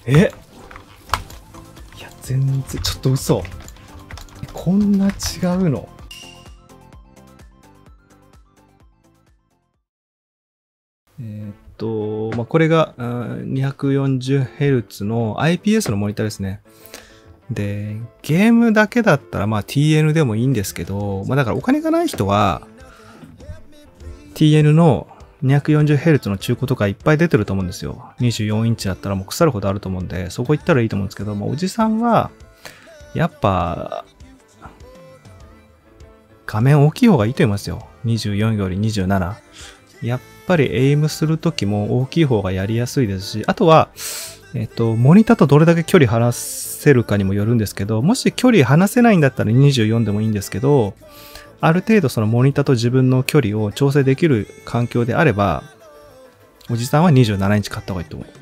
え、いや、全然、ちょっと嘘。こんな違うの？これが 240Hz の IPS のモニターですね。で、ゲームだけだったらTN でもいいんですけど、だからお金がない人は TN の 240Hz の中古とかいっぱい出てると思うんですよ。24インチだったらもう腐るほどあると思うんで、そこ行ったらいいと思うんですけど、おじさんはやっぱ画面大きい方がいいと思いますよ。24より27。やっぱりエイムするときも大きい方がやりやすいですし、あとは、モニターとどれだけ距離離せるかにもよるんですけど、もし距離離せないんだったら24でもいいんですけど、ある程度そのモニターと自分の距離を調整できる環境であれば、おじさんは27インチ買った方がいいと思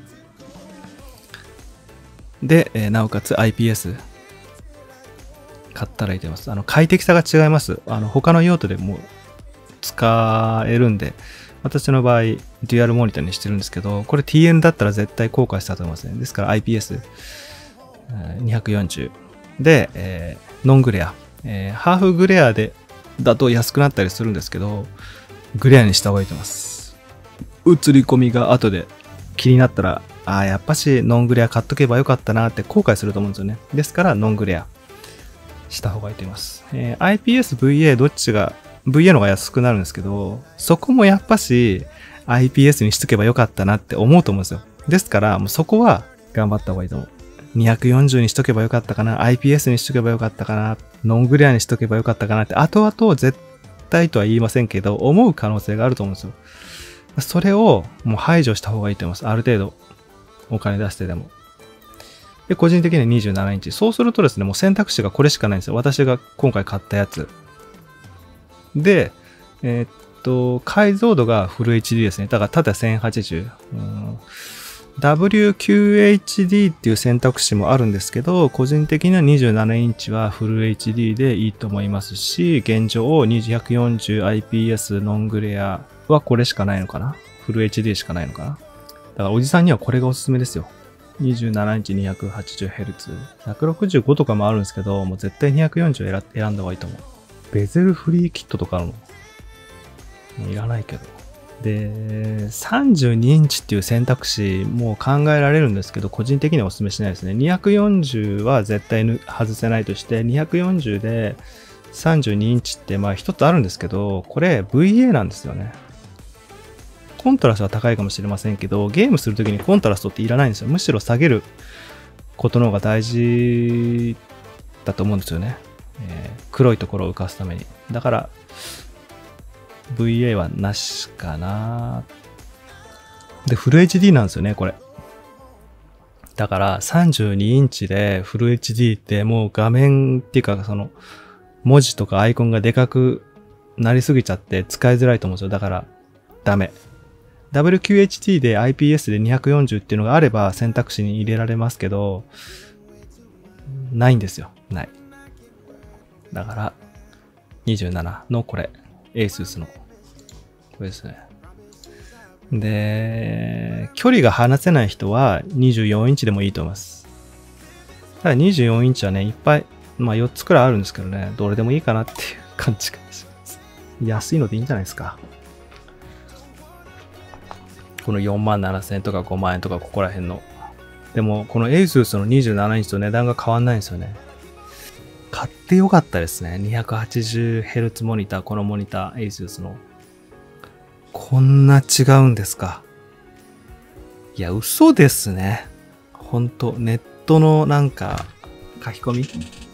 う。で、なおかつ IPS 買ったらいいと思います。快適さが違います。他の用途でも使えるんで、私の場合、デュアルモニターにしてるんですけど、これ TN だったら絶対後悔したと思いますね。ですから IPS240 で、ノングレア、ハーフグレアだと安くなったりするんですけど、グレアにした方がいいと思います。映り込みが後で気になったら、やっぱしノングレア買っとけばよかったなって後悔すると思うんですよね。ですからノングレアした方がいいと思います。IPS、VA どっちがVA の方が安くなるんですけど、そこもやっぱし IPS にしとけばよかったなって思うと思うんですよ。ですから、もうそこは頑張った方がいいと思う。240にしとけばよかったかな、IPS にしとけばよかったかな、ノングレアにしとけばよかったかなって、後々絶対とは言いませんけど、思う可能性があると思うんですよ。それをもう排除した方がいいと思います。ある程度お金出してでも。で、個人的には27インチ。そうするとですね、もう選択肢がこれしかないんですよ。私が今回買ったやつ。で、解像度がフル HD ですね。だから縦1080。WQHD っていう選択肢もあるんですけど、個人的には27インチはフル HD でいいと思いますし、現状 240IPS ノングレアはこれしかないのかな？フル HD しかないのかな？だからおじさんにはこれがおすすめですよ。27インチ 280Hz。165とかもあるんですけど、もう絶対240を選んだ方がいいと思う。ベゼルフリーキットとかあるの？もういらないけど。で、32インチっていう選択肢も考えられるんですけど、個人的にはお勧めしないですね。240は絶対外せないとして、240で32インチって一つあるんですけど、これ VA なんですよね。コントラストは高いかもしれませんけど、ゲームするときにコントラストっていらないんですよ。むしろ下げることの方が大事だと思うんですよね。黒いところを浮かすために。だから、VA はなしかな。で、フル HD なんですよね、これ。だから32インチでフル HD ってもう画面っていうかその文字とかアイコンがでかくなりすぎちゃって使いづらいと思うんですよ。だからダメ。WQHD で IPS で240っていうのがあれば選択肢に入れられますけど、ないんですよ。ない。だから27のこれ。ASUS の。これですね。で、距離が離せない人は24インチでもいいと思います。ただ24インチはね、いっぱい、4つくらいあるんですけどね、どれでもいいかなっていう感じがします。安いのでいいんじゃないですか。この47,000円とか5万円とかここら辺の。でも、この ASUS の27インチと値段が変わんないんですよね。買ってよかったですね。280Hz モニター、このモニター、ASUS の。こんな違うんですか。いや、嘘ですね。ほんと、ネットのなんか、書き込み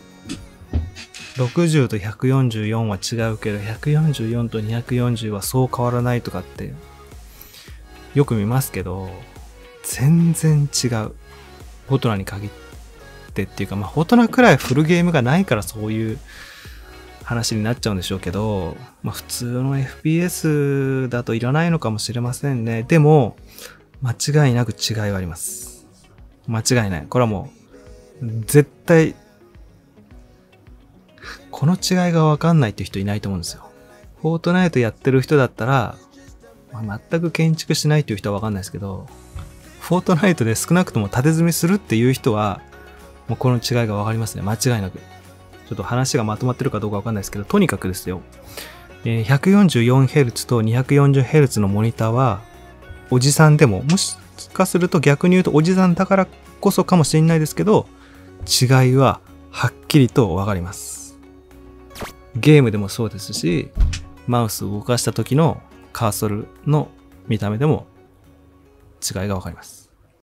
?60 と144は違うけど、144と240はそう変わらないとかって、よく見ますけど、全然違う。フォトナに限ってっていうか、フォトナくらいフルゲームがないからそういう話になっちゃうんでしょうけど、普通の FPS だといらないのかもしれませんね。でも、間違いなく違いはあります。間違いない。これはもう、絶対、この違いがわかんないっていう人いないと思うんですよ。フォートナイトやってる人だったら、全く建築しないっていう人はわかんないですけど、 フォートナイトで少なくとも縦積みするっていう人は、もうこの違いがわかりますね。間違いなく。ちょっと話がまとまってるかどうかわかんないですけど、とにかくですよ。144Hz と 240Hz のモニターは、おじさんでも、もしかすると逆に言うとおじさんだからこそかもしれないですけど、違いははっきりとわかります。ゲームでもそうですし、マウスを動かした時のカーソルの見た目でも違いがわかります。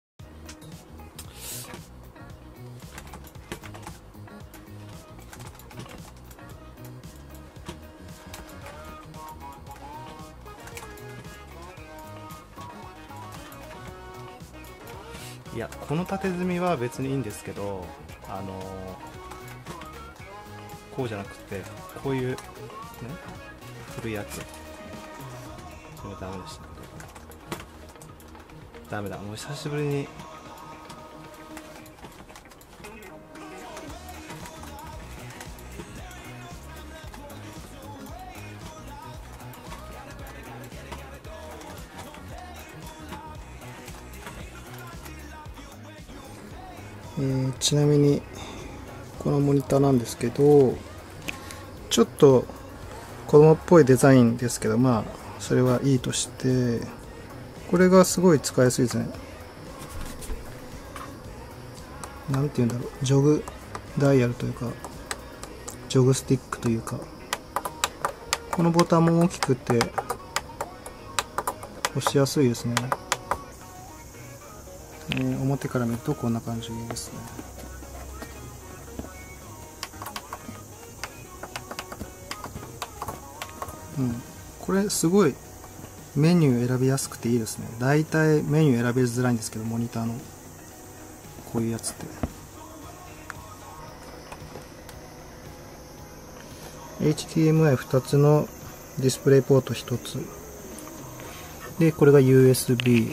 いや、この縦積みは別にいいんですけど、こうじゃなくて、こういう、ね、古いやつ。それダメでした。ダメだ、もう久しぶりに。 ちなみにこのモニターなんですけど、ちょっと子供っぽいデザインですけど、まあそれはいいとして、これがすごい使いやすいですね。なんていうんだろう、ジョグダイヤルというかジョグスティックというか、このボタンも大きくて押しやすいですね。表から見るとこんな感じですね。これすごいメニュー選びやすくていいですね。だいたいメニュー選びづらいんですけど、モニターのこういうやつって。HDMI2 つのディスプレイポート1つで、これが USB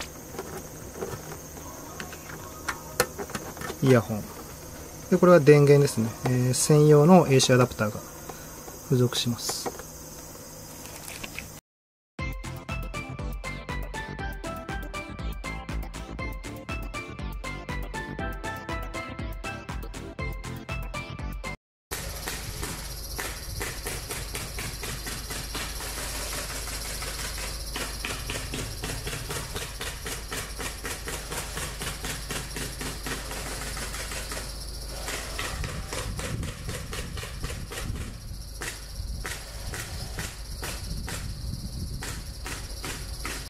イヤホンで、これは電源ですね。専用の AC アダプターが付属します。